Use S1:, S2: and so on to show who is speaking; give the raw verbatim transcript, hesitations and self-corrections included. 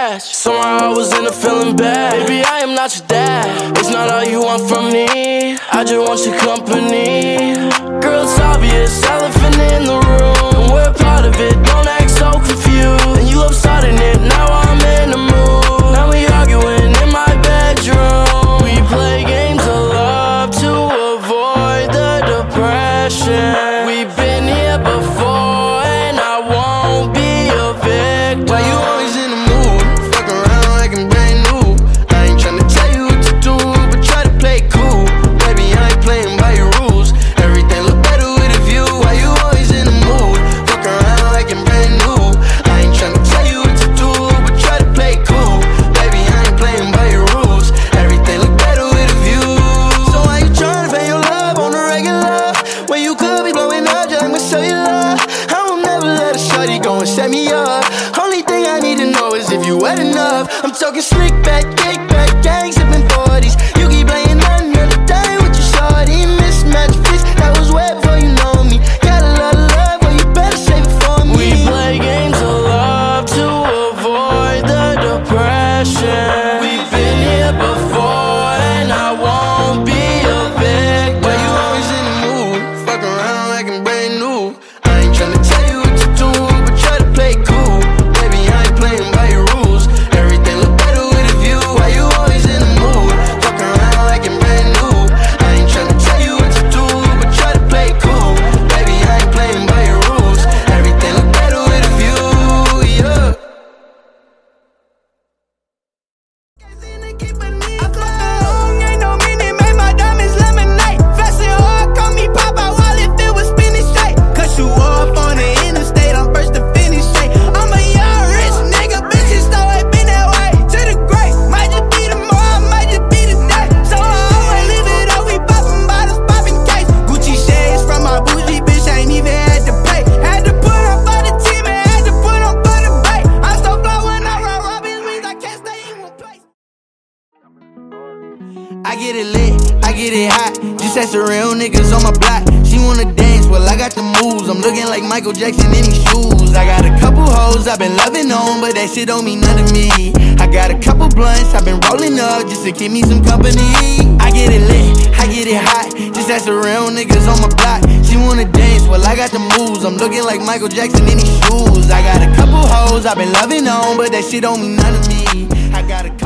S1: unattached. Somehow I was in a feeling bad. Baby, I am not your dad. It's not all you want from me, I just want your company. Girl, it's obvious, elephant in the room. We're part of it, don't act so confused. And you love starting it, now I'm in the mood. Now we arguing in my bedroom. We play games of love to avoid the depression. We've been here before and I won't be a victim.
S2: Why you always in the mood? Fuck around like I'm brand new. I ain't tryna tell you what to do, but try to play cool. Baby, I ain't playing by your rules. Everything look better with a view. Why you always in the mood? Fuck around like I'm brand new. I ain't tryna tell you what to do, but try to play cool. Baby, I ain't playing by your rules. Everything look better with a view. So why you tryna pay your love on the regular when you could be blowing up just like my cellular? I will never let a shorty go and set me up. Only thing I need to know is if you wet enough. I'm talking slick back, kick back, gang sipping forties. You keep playing another day with your shorty. Mismatch fish, that was wet before you know me. Got a lot of love, but you better save it for me.
S1: We play games of love to avoid the depression. We've been here before and I won't be a victim.
S2: Why you always in the mood? Fuck around like I'm brand new. I ain't tryna tell you what to do, but try to play cool. Baby, I ain't playing by your rules. Everything look better with a view. Why you always in the mood? Fuck around like I'm brand new. I ain't tryna tell you what to do, but try to play cool. Baby, I ain't playing by your rules. Everything look better with a view, yeah. I get it lit, I get it hot. Just as the real niggas on my block. She wanna dance, well I got the moves. I'm looking like Michael Jackson in these shoes. I got a couple hoes I've been loving on, but that shit don't mean none to me. I got a couple blunts I've been rolling up just to keep me some company. I get it lit, I get it hot. Just as the real niggas on my block. She wanna dance, well I got the moves. I'm looking like Michael Jackson in these shoes. I got a couple hoes I've been loving on, but that shit don't mean none to me. I got a